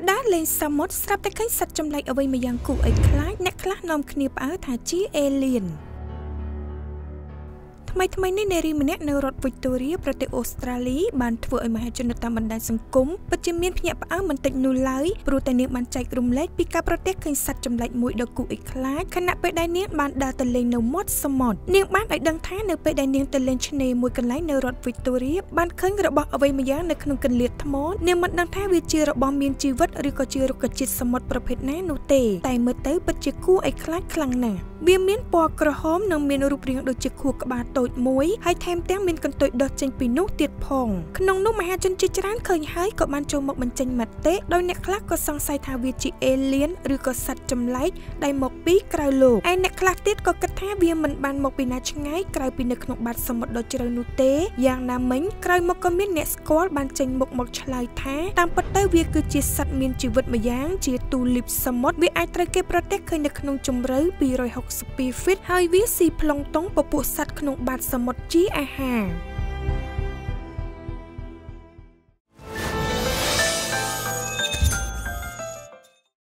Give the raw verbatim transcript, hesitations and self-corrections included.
ដាលេងសមុទ្រស្រាប់តែឃើញសត្វចម្លែកអ្វីមួយយ៉ាងគួរឲ្យខ្លាចអ្នកខ្លះនាំគ្នាផ្អើលថាជាអេលៀនថ្មីថ្មីនេះនារីម្នាក់នៅរដ្ឋវិកតូរីប្រទេសអូស្ត្រាលីបានធ្វើឲ្យមហាជនតាមបណ្ដាញសង្គមពិតជាមានភ្ញាក់ផ្អើលមិនតិចនោះឡើយព្រោះតែនាងបានចែករំលែកពីការប្រទះឃើញសត្វចម្លែកមួយដ៏គួរឲ្យខ្លាចខណៈពេលដែលនាងបានដើរទៅលេងនៅមាត់សមុទ្រនាងបានឲ្យដឹងថានៅពេលដែលនាងទៅលេងឆ្នេរមួយកន្លែងនៅរដ្ឋវិកតូរីបានឃើញរបស់អ្វីមួយយ៉ាងនៅក្នុងកន្លៀតថ្មនាងមិនដឹងថាវាជារបស់មានជីវិតឬក៏ជារុក្ខជាតិសមុទ្រប្រភេទណានោះទេតែមើលទៅពិតជាគួរឲ្យខ្លាចខ្លាំងណាស់វាមានពណ៌ក្រហមនិងមានរូបរាងដូចជាខួរក្បាលតូចមួយហើយថែមទាំងមានកន្ទុយដុះចេញពីនោះទៀតផងក្នុងនោះមហាជនជាច្រើនឃើញហើយក៏បានចូលមកបញ្ចេញមតិដោយអ្នកខ្លះក៏សង្ស័យថាវាជាអេលៀនឬក៏សត្វចម្លែកដែលមកពីក្រៅលោកឯអ្នកខ្លះទៀតក៏គិតថាវាមិនបានមកពីណាឆ្ងាយក្រៅពីនៅក្នុងបាតសមុទ្រដ៏ជ្រៅនោះទេយ៉ាងណាមិញក្រោយមកក៏មានអ្នកស្គាល់បានចេញមុខមកឆ្លើយថាតាមពិតទៅវាគឺជាសត្វមានជីវិតម្យ៉ាងជាទូលីបសមុទ្រវាអាចត្រូវគេប្រទះឃើញនៅក្នុងជម្រៅពីររយហុកសិបពីរហ្វីតហើយវាស៊ីប្លង់តុងពពួកសត្វក្នុងបាតសមុទ្រជាអាហារ